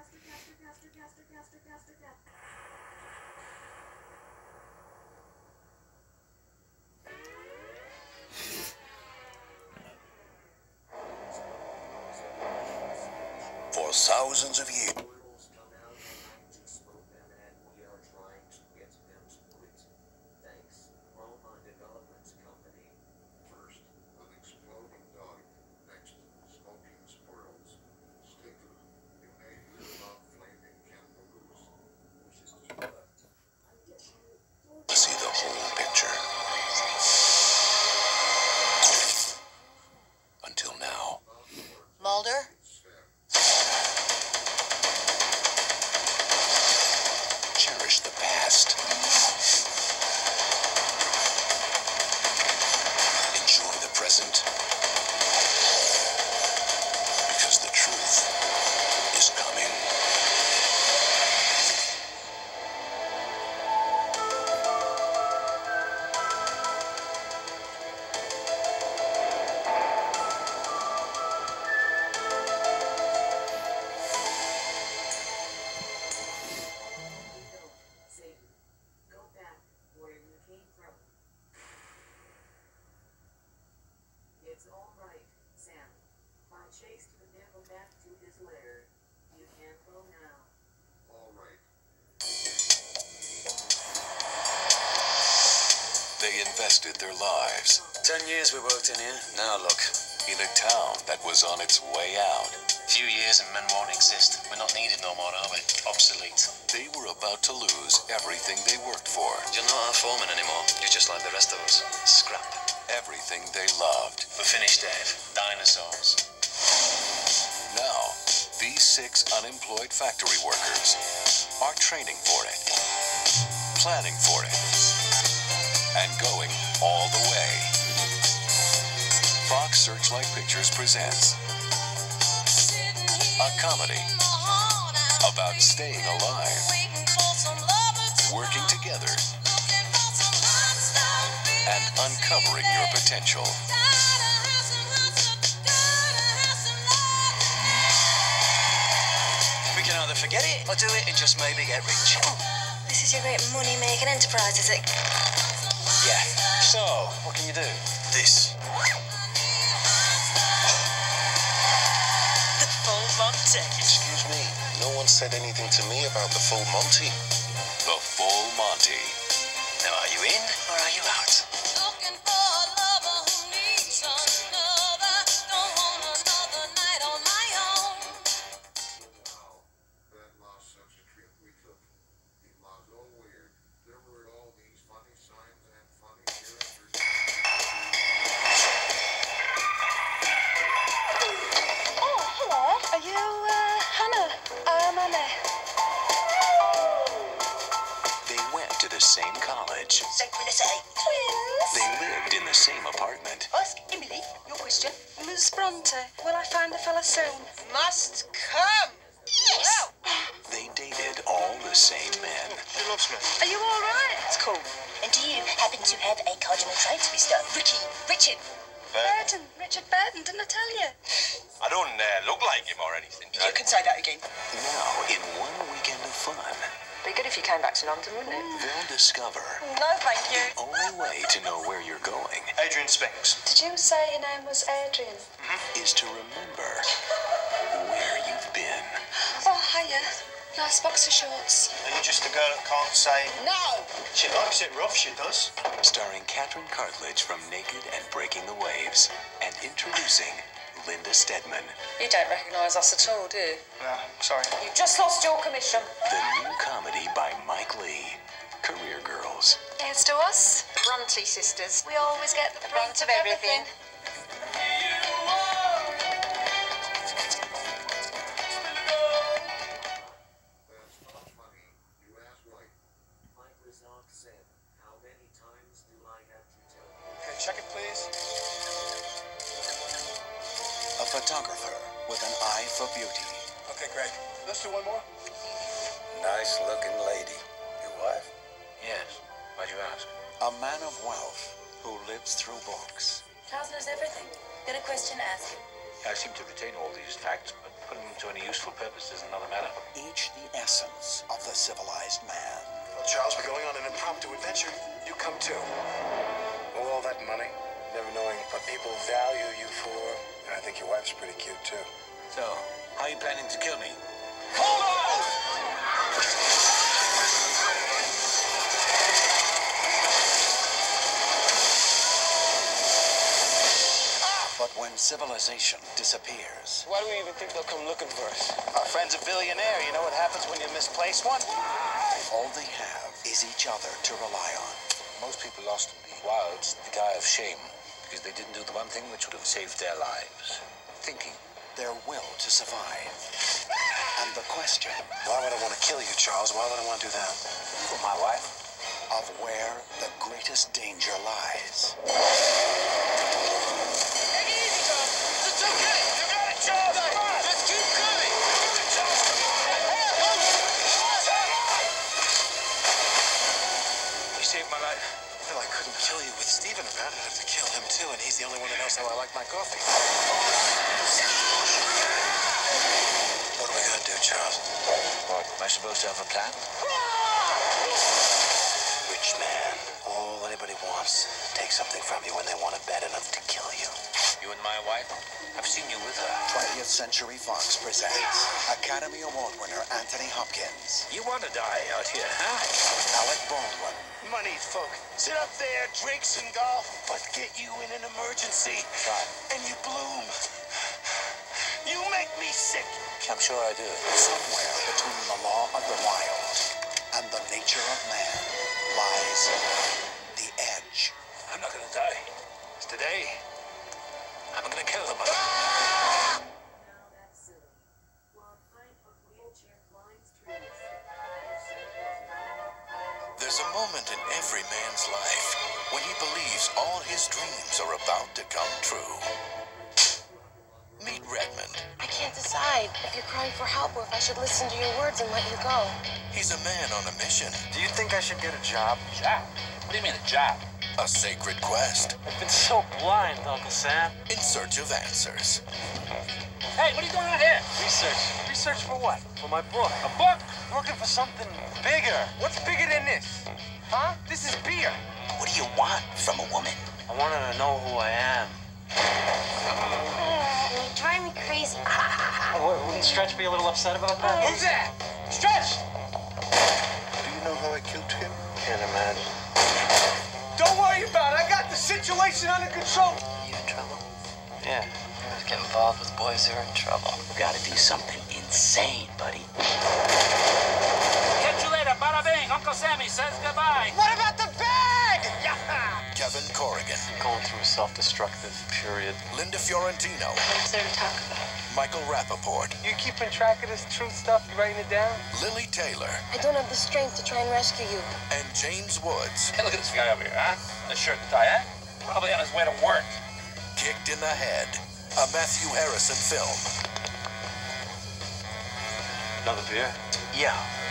For thousands of years. See the whole picture. Until now. Mulder? Cherish the past. Enjoy the present. Because the truth is coming. It's all right, Sam. I chased the devil back to his lair. You can't go now. All right. They invested their lives 10 years we worked in here. Now look. in a town that was on its way out. Few years and men won't exist. We're not needed no more, are we? Obsolete. They were about to lose everything they worked for. You're not our foreman anymore. You're just like the rest of us. Scrap. Everything they loved. We're finished, Dave. Dinosaurs. Now, these 6 unemployed factory workers are training for it, planning for it, and going all the way. Fox Searchlight Pictures presents a comedy about staying alive, working together, and uncovering your potential. We can either forget it or do it and just maybe get rich. Oh, this is your great money-making enterprise, is it? Yeah. So, what can you do? This. The full Monty. Excuse me, no one said anything to me about the full Monty. The full Monty. Now, are you in or are you out? Looking for a lover who needs another. Don't want another night on my own. Wow, that lost such a trip we took. It was so weird. There were all these funny signs and funny characters. Oh, hello. Are you, Hannah? I'm Anna. They went to the same college. Synchronicity. Twins. They lived in the same apartment. Ask Emily your question. Miss Bronte, will I find a fella soon? Must come. Yes. They dated all the same men. She loves me. Are you all right? That's cool. And do you happen to have a cardinal trait, Mr. Richard? Burton. Richard Burton, didn't I tell you? I don't look like him or anything. You can say that again. Now, in one weekend of fun, Be good if you came back to London, wouldn't it? they'll discover No, thank you. the only way to know where you're going Adrian Spinks. Did you say your name was Adrian? is to remember where you've been. Oh, hiya. Nice boxer shorts. Are you just a girl that can't say? No. She likes it rough, she does. Starring Catherine Cartledge from Naked and Breaking the Waves, and introducing Linda Steadman, You don't recognise us at all, do you? No, sorry. You just lost your commission. the new comedy by Mike Lee, Career Girls. Here's to us. The Bronte sisters. We always get the brunt of everything. That's not funny. You ask right. Mike Rizak said, how many times do I have to tell you? Okay, check it, please. A photographer with an eye for beauty. Okay, great. Let's do one more. Nice looking lady. Your wife? Yes. Why'd you ask? A man of wealth who lives through books. Charles knows everything. Got a question to ask him. I seem to retain all these facts, but putting them to any useful purpose is another matter. Each the essence of the civilized man. Well, Charles, we're going on an impromptu adventure. You come too. All that money, never knowing what people value you for. I think your wife's pretty cute too. So, how are you planning to kill me? But when civilization disappears, Why do we even think they'll come looking for us? Our friend's a billionaire. You know what happens when you misplace one? all they have is each other to rely on. Most people lost in the wilds die of shame because they didn't do the one thing which would have saved their lives. Thinking. Their will to survive. And the question Why would I want to kill you, Charles? Why would I want to do that? For my wife. of where the greatest danger lies. Take it easy, Charles. It's okay. You got it, Charles. Come on. Let's keep coming. Charles, come on. You saved my life. Well, I couldn't kill you with Stephen around. I'd have to kill him, too, and he's the only one that knows how I like my coffee. What are we going to do, Charles? What, am I supposed to have a plan? Rich man. All anybody wants. Take something from you when they want it bad enough to kill you. You and my wife? I've seen you with her. 20th Century Fox presents Academy Award winner Anthony Hopkins, You want to die out here, huh? Alec Baldwin, Money, folk. Sit up there, drinks and golf, but get you in an emergency. Right. And you bloom. You make me sick. I'm sure I do. somewhere between the law of the wild and the nature of man lies the edge. I'm not gonna die. It's today. I'm gonna kill them. Now that's silly. While a pint of wheelchair blinds trees. There's a moment in every man's life when he believes all his dreams are about to come true. Meet Redmond. I can't decide if you're crying for help or if I should listen to your words and let you go. He's a man on a mission, Do you think I should get a job? Job? What do you mean, a job? a sacred quest, I've been so blind, Uncle Sam. in search of answers. Hey, what are you doing out here? Research. Research for what? For my book. A book? Looking for something bigger. What's bigger than this? Huh? This is beer. What do you want from a woman? I want her to know who I am. You drive me crazy. Wouldn't Stretch be a little upset about that? Who's that? Stretch! Do you know how I killed him? Can't imagine. Don't worry about it. I got the situation under control. You in trouble? Yeah. You always get involved with boys who are in trouble. Gotta do something insane, buddy. Catch you later. Bada bing. Uncle Sammy says goodbye. What about the bag? Kevin Corrigan, Going through a self-destructive period. Linda Fiorentino, What's there to talk about? Michael Rappaport, You keeping track of this truth stuff? You writing it down? Lily Taylor, I don't have the strength to try and rescue you. and James Woods, Hey, look at this guy over here, huh? The shirt and tie, huh? Probably on his way to work. Kicked in the Head, a Matthew Harrison film. Another beer? Yeah,